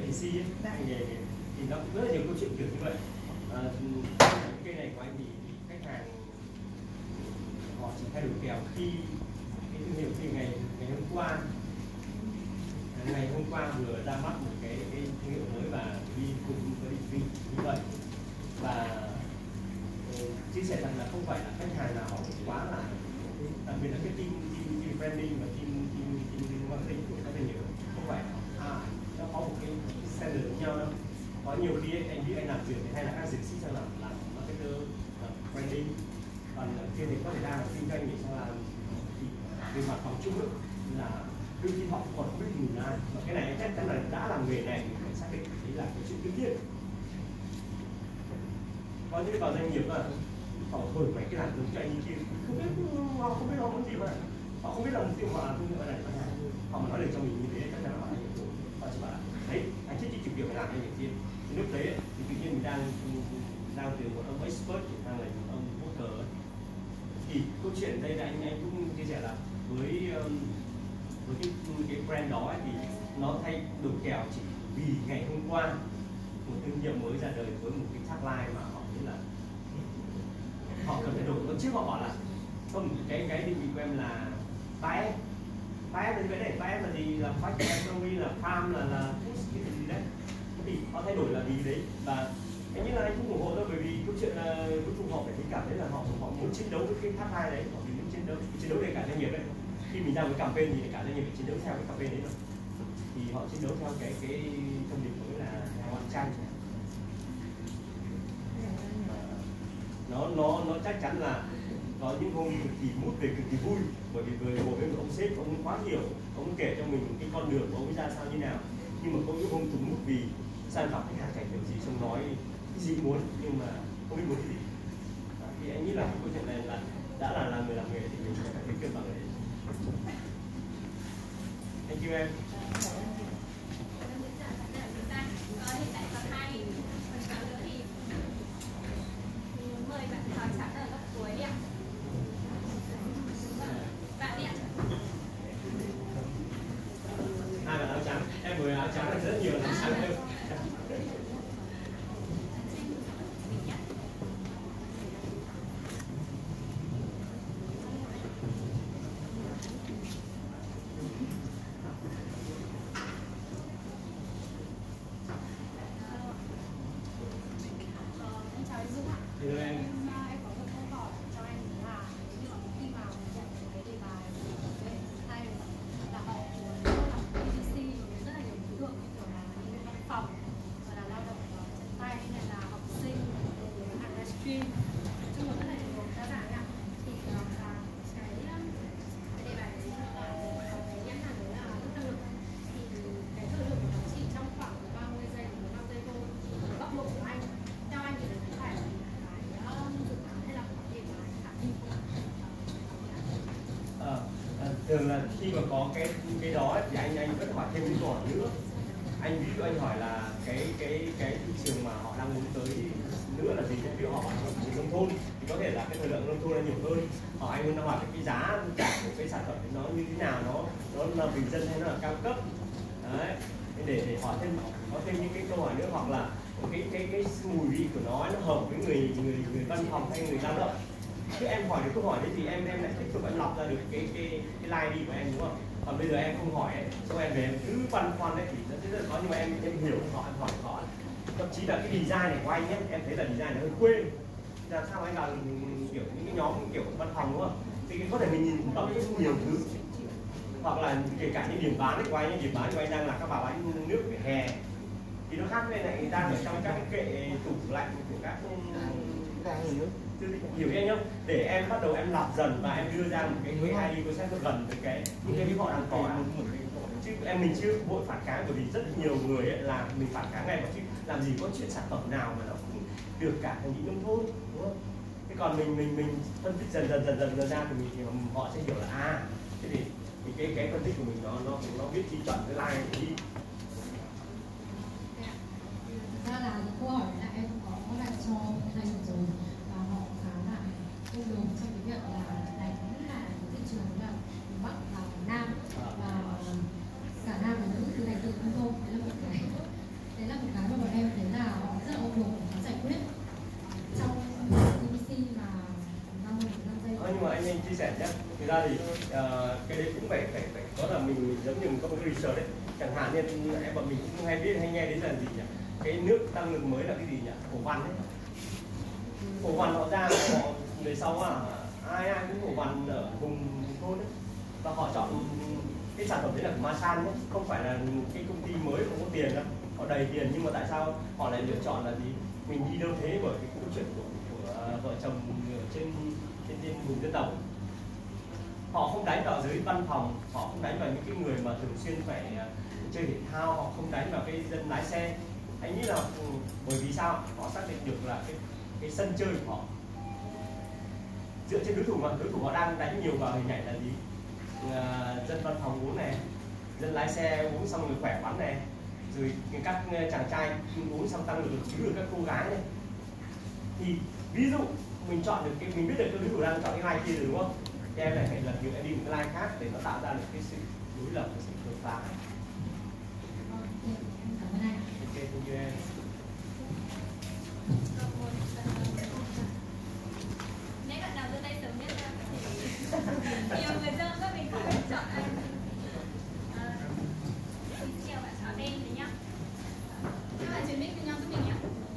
AC ấy, thì nó cũng rất là nhiều câu chuyện kiểu như vậy. Cây này của anh thì khách hàng họ chỉ thay đổi kèo khi cái thương hiệu khi ngày hôm qua vừa ra mắt một cái thương hiệu mới và đi cùng với định như vậy, và chia sẻ rằng là không phải là khách hàng nào quá là, đặc biệt là cái team branding và team marketing của các doanh nghiệp, không phải nó có một cái standard giống nhau đâu. Có nhiều khi anh biết anh làm việc thì hay là các dược sĩ sang làm marketer, branding, còn kia thì có thể đang là kinh doanh để sang làm về mặt phòng chung là đôi khi họ còn không biết mình là ai. Và cái này chắc chắn là đã làm nghề này thì phải xác định đấy là cái chuyện đương nhiên. Có những vào doanh nghiệp là họ thôi mấy cái làm giống cho anh kia không biết họ muốn gì mà họ không biết là mục tiêu họ làm thương hiệu này, họ mà nói được cho mình như thế chắc chắn là họ hiểu rồi. Họ chỉ bảo là đấy anh thích chịu việc phải làm cái việc kia. Lúc đấy thì tự nhiên mình đang từ một ông expert sang là một ông worker, thì câu chuyện đây là anh cũng chia sẻ là với cái brand đó ấy, thì nó thay đổi kèo chỉ vì ngày hôm qua một thương hiệu mới ra đời với một cái tagline mà họ nghĩ là họ cần phải đổi. Còn trước họ bảo là không, cái định vị của em là tái em đến cái này, tái em là gì, là phát economy, là farm, là push cái gì đấy, thì họ thay đổi là vì đấy. Và anh nghĩ là anh cũng ủng hộ thôi, bởi vì câu chuyện là cuối cùng họ phải cảm thấy là họ muốn chiến đấu với cái tagline đấy, họ muốn chiến đấu để cả doanh nghiệp đấy. Khi mình ra với campaign thì cả doanh nghiệp phải chiến đấu theo cái campaign đấy rồi, thì họ chiến đấu theo cái thông điệp mới là hoàn trang. Nó chắc chắn là có những hôm cực kỳ mút về cực kỳ vui, bởi vì vừa ngồi với một ông sếp, ông quá hiểu, ông kể cho mình cái con đường của ông ấy ra sao như nào. Nhưng mà có những hôm túng mút vì sản phẩm khách hàng cảnh được gì, xong nói cái gì muốn nhưng mà không biết muốn cái gì. Thì anh nghĩ là cái câu chuyện này là đã là người làm nghề thì mình phải biết cân bằng đấy. Thank you em. Hai bạn áo trắng, em vừa áo trắng là rất nhiều là sáng hơn. Thường là khi mà có cái đó thì anh vẫn hỏi thêm những câu hỏi nữa. Anh ví dụ anh hỏi là cái thị trường mà họ đang muốn tới nữa là gì? Ví dụ họ bảo là nông thôn thì có thể là cái thời lượng nông thôn là nhiều hơn. Họ anh muốn hỏi cái giá cả của cái sản phẩm nó như thế nào, nó là bình dân hay nó là cao cấp. Đấy. Để hỏi thêm, có thêm những cái câu hỏi nữa, hoặc là cái mùi vị của nó hợp với người văn phòng hay người lao động. Chứ em hỏi được câu hỏi đấy thì em lại tiếp tục em lọc ra được cái line đi của em, đúng không? Còn bây giờ em không hỏi ấy, xong em về em cứ băn khoăn đấy thì nó sẽ rất là khó, nhưng mà em hiểu em hỏi khó. Thậm chí là cái design này của anh nhé, em thấy là design nó hơi quê. Làm sao anh làm kiểu những cái nhóm kiểu văn phòng, đúng không? Thì có thể mình nhìn bằng nhiều thứ, hoặc là kể cả những điểm bán của anh, điểm bán của anh đang là các bà bán nước vỉa hè thì nó khác với lại người ta ở trong các cái kệ tủ lạnh của các hiểu anh không? Để em bắt đầu em lọc dần và em đưa ra một cái ID của sách gần với những cái họ đang có. Chứ mình chưa vội phản kháng, bởi vì rất nhiều người ấy là mình phản kháng ngay, chứ làm gì có chuyện sản phẩm nào mà nó cũng được cả thành những nông thôn, đúng không? Thế còn mình phân tích dần ra thì họ sẽ hiểu là thế thì cái phân tích của mình nó biết chi chuẩn cái line đi. Thực ra là câu hỏi là em có đặt cho hai người rồi và họ khá là công đồng trong cái việc là đánh là thị trường là Bắc và Nam, và cả Nam và nữ từ đánh từ không thôi, đấy là một cái Thực ra thì cái đấy cũng phải có là mình giống như mình có một cái research đấy, chẳng hạn như em bọn mình cũng hay biết hay nghe đến là gì nhỉ, cái nước tăng lực mới là cái gì nhỉ, cổ văn đấy. Cổ văn họ ra họ về sau ai cũng cổ văn ở vùng thôn đấy, và họ chọn cái sản phẩm đấy là của Masan nhé, không phải là cái công ty mới không có tiền đâu, họ đầy tiền, nhưng mà tại sao họ lại lựa chọn là gì, mình đi đâu thế, bởi cái câu chuyện của vợ chồng trên vùng dân tộc. Họ không đánh vào giới văn phòng, họ không đánh vào những cái người mà thường xuyên phải chơi thể thao, họ không đánh vào cái dân lái xe. Anh nghĩ là bởi vì sao họ xác định được là cái sân chơi của họ dựa trên đối thủ, mà đối thủ họ đang đánh nhiều vào hình ảnh là gì, dân văn phòng uống này, dân lái xe uống xong rồi khỏe khoắn này, rồi các chàng trai uống xong tăng lực cứu được các cô gái này. Thì ví dụ mình chọn được cái, mình biết được cái đối thủ đang chọn cái line kia rồi đúng không, thì em lại phải lần nhiều em đi một cái line khác để nó tạo ra được cái sự đối lập, cái sự đột phá. Cảm ơn anh. Ok, thank you em. Nếu bạn nào giơ tay sớm nhất ra thì nhiều người dân các mình phải chọn anh. Xin chào bạn áo đen đấy nhá. Các bạn chuyển mic với nhau giúp mình nhé.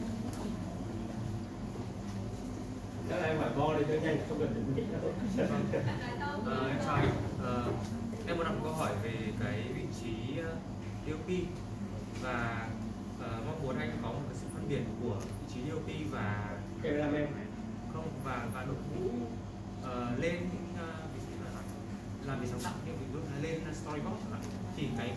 Chắc là em phải bo lên cho nhanh, không cần chuẩn bị đâu. Em chào anh. Em muốn đặt một câu hỏi về cái vị trí DOP và mong muốn anh có một cái sự phân biệt của vị trí DOP và Cameraman không và đội ngũ lên ví dụ là làm về sáng tạo, như ví dụ là lên storyboard chẳng hạn, thì cái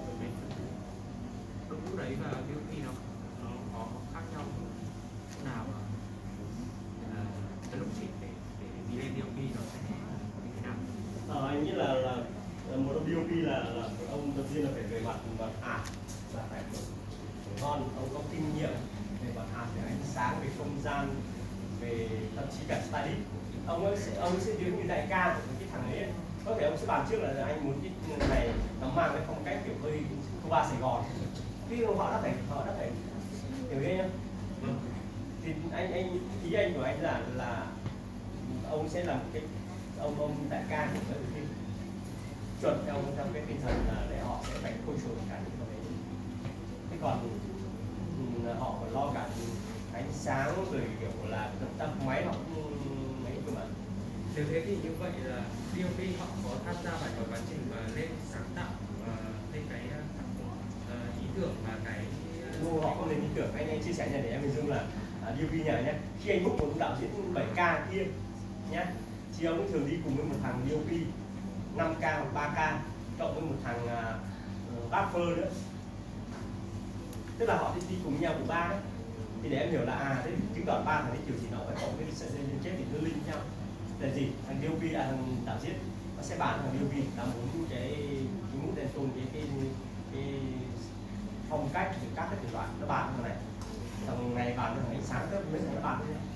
đội ngũ đấy và DOP nó có khác nhau nào mà cái lúc chỉ để đi lên DOP nó sẽ như thế nào? anh nghĩ là một ông DOP là ông đầu tiên là phải về mặt art là phải ngon, ông có kinh nghiệm về mặt art, về ánh sáng, về không gian, về thậm chí cả stylist. Ông sẽ giống như đại ca của cái thằng ấy, có thể ông sẽ bàn trước là anh muốn cái này nó mang cái phong cách kiểu hơi Cuba Sài Gòn, thì họ đã phải hiểu đấy nhá. Thì ý anh của anh là ông sẽ làm cái ông đại ca của cái phim chuẩn trong cái tinh thần là để họ sẽ phải control cả những cái đấy. Thế còn họ còn lo cả ánh sáng rồi kiểu là tắt máy họ mấy cơ mà. Nếu thế thì như vậy là DOP họ có tham gia vào quá trình mà lên sáng tạo lên cái ý tưởng và cái họ không lên ý tưởng. Anh chia sẻ này để em hình dung là DOP nhờ nhé, khi anh book một đạo diễn 7K kia nhé, thì ông thường đi cùng với một thằng DOP 5K hoặc 3K cộng với một thằng buffer nữa, tức là họ đi cùng nhau của ba đấy. Thì để em hiểu là thế chứng tỏ ba thằng ấy kiểu gì nó phải có cái sợi dây liên kết thì nó link nhau là gì, thằng DOP thằng đạo diễn nó sẽ bàn thằng DOP là muốn cái mũ đen tôn cái phong cách thì các cái thể loại nó bàn thằng này, thằng này bàn thằng ánh sáng các mấy thằng nó bàn với nhau.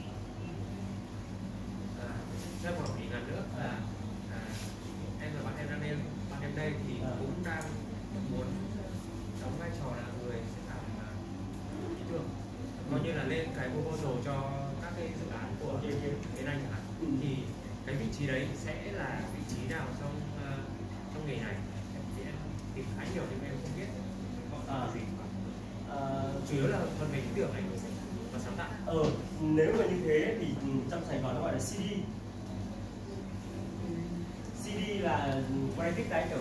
Rất một ý lần nữa là em và bạn em đây thì cũng đang muốn đóng vai trò là người sẽ làm ý tưởng, coi như là lên cái proposal cho các cái dự án của bên anh chẳng hạn, thì cái vị trí đấy sẽ là vị trí nào trong nghề này thì em tìm khá nhiều nhưng em không biết gọi là gì, chủ yếu là phần về ý tưởng này và sáng tạo. Nếu mà như thế thì trong Sài Gòn nó gọi là CD. CD là creative director.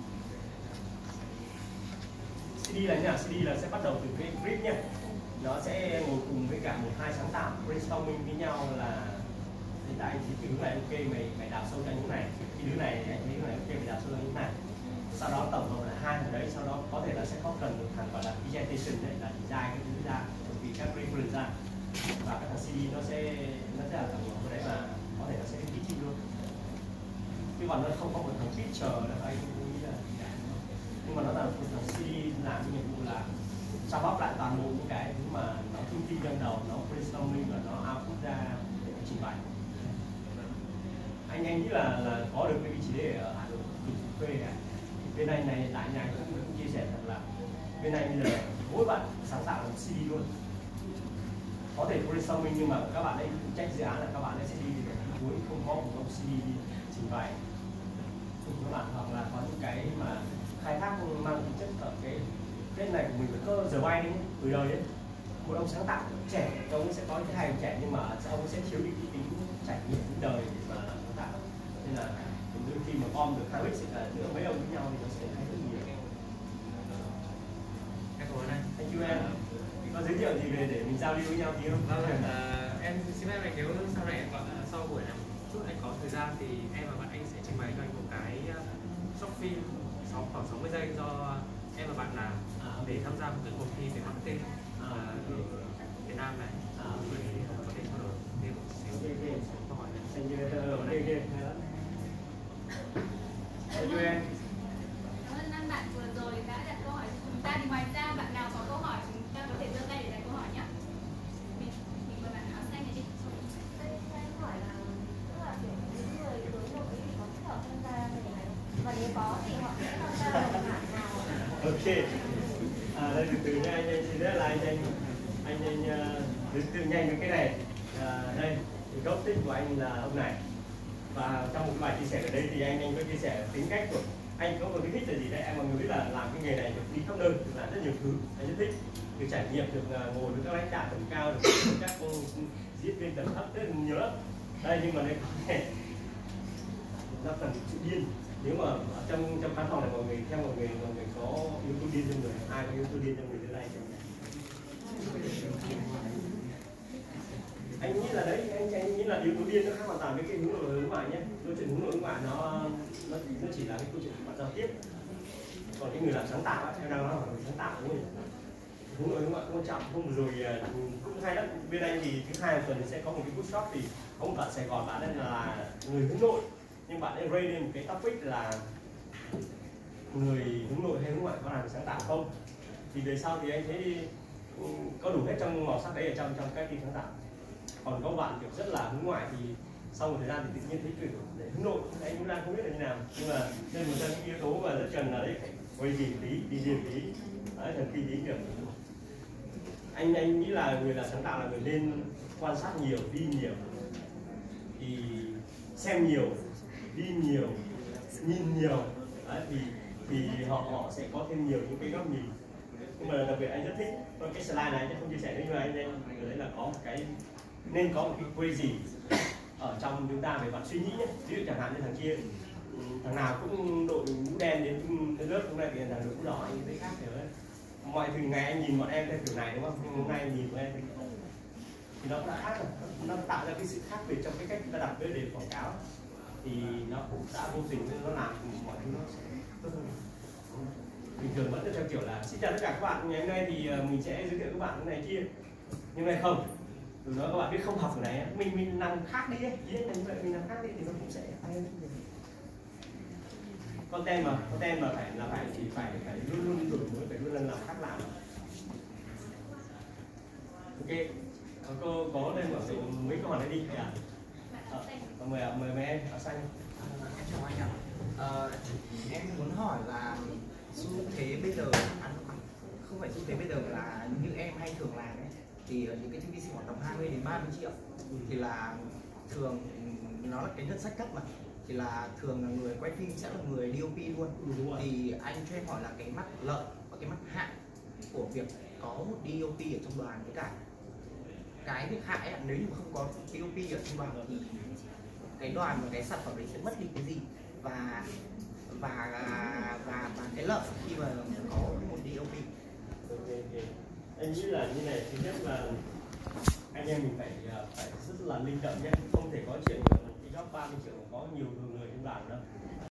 CD là như nào? CD là sẽ bắt đầu từ cái brief nhé, nó sẽ ngồi cùng với cả 1-2 sáng tạo brainstorming với nhau là hiện tại thì cái hướng này ok, mày đào sâu cho những này, cái đứa này anh thấy này ok mày đào sâu cho những này, sau đó tổng hợp lại hai thằng đấy, sau đó có thể là sẽ có cần một thằng gọi là presentation đấy, là design cái thứ ra vì các reference ra, và các thằng CD nó sẽ là thằng của đấy mà có thể nó sẽ đi pitching luôn, chứ còn nó không có một thằng pitcher là anh nghĩ là nhưng mà nó là một thằng CD làm cái nhiệm vụ là sum up lại toàn bộ những cái thứ mà nó thông tin trong đầu, nó brainstorming và nó output ra để nó trình bày. Anh nghĩ là có được cái vị trí đấy ở Hà Nội cực phê cả. Bên anh này tại nhà cũng chia sẻ thật là bên anh bây giờ mỗi bạn sáng tạo một CD luôn, có thể brainstorming nhưng mà các bạn ấy phụ trách dự án là các bạn ấy sẽ đi đến cuối, không có một ông CD đi trình bày các bạn, hoặc là có những cái mà khai thác mang tính chất ở cái này của mình vẫn có giờ bay đấy từ đời đấy. Một ông sáng tạo trẻ, ông sẽ có những cái hay trẻ nhưng mà ông sẽ thiếu đi cái tính trải nghiệm đời để mà sáng tạo, nên là đôi khi mà gom được hai mix giữa mấy ông với nhau thì nó sẽ hay rất nhiều. Em cảm ơn anh. Thank you em. Có giới thiệu gì về để mình giao lưu với nhau tí không? Vâng, em xin phép anh, nếu sau này sau buổi này chút anh có thời gian thì em và bạn anh sẽ trình bày cho anh một cái short film khoảng 60 giây do em và bạn làm để tham gia một cái cuộc thi về marketing Việt Nam này, để có thể trao đổi thêm một xíu câu hỏi này. Thank you. Thank you em. Cảm ơn anh bạn vừa rồi đã đặt câu hỏi cho chúng ta. Thì ngoài ra bạn nào có câu hỏi chúng ta có thể giơ tay để đặt câu hỏi nhé. Mình mời bạn áo xanh này đi. Em hỏi là tức là kiểu những người hướng nội thì có thích hợp tham gia cái này không? Và nếu có thì họ sẽ tham gia vào mảng nào? Ok. Đây từ nha anh xin rất là anh từ nhanh với cái này. Đây thì gốc tích của anh là ông này, và trong một bài chia sẻ ở đây thì anh có chia sẻ tính cách của anh. Có một cái thích là gì đấy, em mọi người biết là làm cái nghề này được đi khắp nơi, được làm rất nhiều thứ, anh rất thích, được trải nghiệm, được ngồi với các lãnh đạo tầm cao, được các diễn viên tầm thấp rất là nhiều lắm. Đây nhưng mà đây nó cần sự điên. Nếu mà ở trong căn phòng này mọi người theo mọi người có yếu tố điên trong người, ai có yếu tố điên trong người dưới đây? Anh nghĩ là đấy, anh nghĩ là yếu tố điên nó khác hoàn toàn với cái hướng nội hướng ngoại nhé. Câu chuyện hướng nội hướng ngoại nó chỉ là cái câu chuyện bạn giao tiếp. Còn cái người làm sáng tạo ấy, em đang nói là người sáng tạo đúng không? Hướng nội hướng ngoại không quan trọng. Hôm vừa rồi cũng hay lắm. Bên anh thì thứ hai tuần sẽ có một cái workshop, thì có một bạn Sài Gòn, bạn ấy là người hướng nội, nhưng bạn ấy raise lên một cái topic là người hướng nội hay hướng ngoại có làm sáng tạo không. Thì về sau thì anh thấy có đủ hết trong màu sắc đấy ở trong cái sáng tạo. Còn có bạn kiểu rất là hướng ngoại thì sau một thời gian thì tự nhiên thấy kiểu hướng nội, anh cũng đang không biết là như nào, nhưng mà nên một trong những yếu tố mà rất cần là đấy phải quay gì tí, đi riêng tí, đấy, thần kinh tí kiểu. Anh nghĩ là người làm sáng tạo là người nên quan sát nhiều, đi nhiều, thì xem nhiều, đi nhiều, nhìn nhiều, đấy, thì họ sẽ có thêm nhiều những cái góc nhìn. Nhưng mà đặc biệt anh rất thích cái slide này, anh không chia sẻ với anh đấy là có một cái, nên có một cái crazy ở trong chúng ta về mặt suy nghĩ nhé. Ví dụ chẳng hạn như thằng kia, thằng nào cũng đội mũ đen đến lớp hôm nay thì thằng đội mũ đỏ, anh thấy khác rồi đấy. Mọi thường ngày anh nhìn bọn em theo kiểu này đúng không? Nhưng hôm nay nhìn bọn em thì nó đã khác rồi, nó tạo ra cái sự khác biệt trong cái cách chúng ta đặt vấn đề quảng cáo, thì nó cũng đã vô tình nên nó làm mọi thứ nó sẽ tốt hơn. Bình thường vẫn theo kiểu là xin chào tất cả các bạn, ngày hôm nay thì mình sẽ giới thiệu các bạn cái này kia, nhưng này không, từ đó các bạn biết không học ở này, mình làm khác đi ấy, như vậy mình làm khác đi thì nó cũng sẽ hay hơn. Content mà phải luôn luôn đổi mới, phải luôn lần làm khác làm. Ok, cô có đây mở mấy câu hỏi này đi nhỉ? Mời em áo xanh. Em chào anh ạ. Em muốn hỏi là xu thế bây giờ, không phải xu thế bây giờ là như em hay thường làm ấy, thì những cái TVC khoảng tầm 20 đến 30 triệu thì là thường nó là cái ngân sách thấp mà, thì là thường là người quay phim sẽ là người DOP luôn. Thì anh cho em hỏi là cái mặt lợi và cái mặt hại của việc có một DOP ở trong đoàn, với cả cái việc hại ấy, nếu như không có DOP ở trong đoàn thì cái đoàn và cái sản phẩm đấy sẽ mất đi cái gì, và cái lợi khi mà có một DOP. Okay. Anh nghĩ là như này, thứ nhất là anh em mình phải rất là linh động nhé, không thể có chuyện một cái job 30 triệu có nhiều người trong đoàn đâu.